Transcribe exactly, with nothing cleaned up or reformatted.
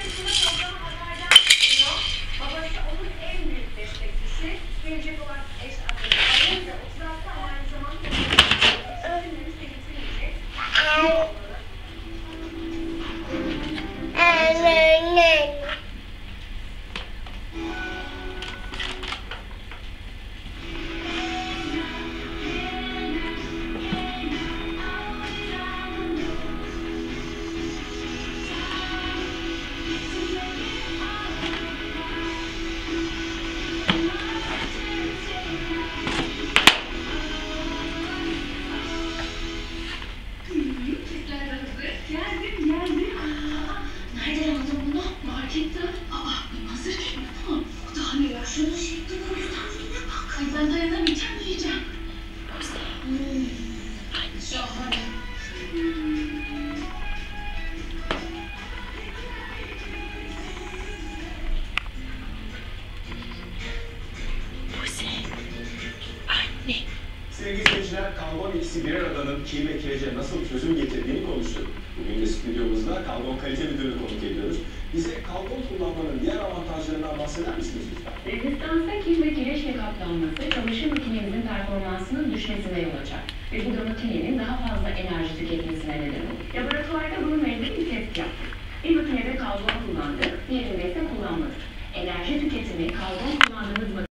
yarışında programı haberden çıkıyor. Babası onun en büyük destekçisi. Gelecek olan eş adayı. Ayrıca otuz altı ama aynı zamanda eşinin liste getirince şunu şimdi koyularına bak. Ay ben dayanamayacağım, yiyeceğim. Hmm. Şahane. Buse. Anne. Sevgili seyirciler, karbon eksi bir aradanın kil ve kirece nasıl çözüm getirdiğini konuştuk. Bugün de stüdyomuzda karbon kalite müdürünü konuk ediyoruz. Bize karbon kullanmanın diğer avantajlarından bahseder misiniz lütfen? Rezistansa kil ve kireçle kaplanması çamaşır makinemizin performansının düşmesine yol açar ve bu da makinenin daha fazla enerji tüketmesine neden olur. Laboratuvarda bununla ilgili bir test yaptık. Bir makinede karbon kullandık, diğerinde ise kullanmadık. Enerji tüketimi karbon kullandığımız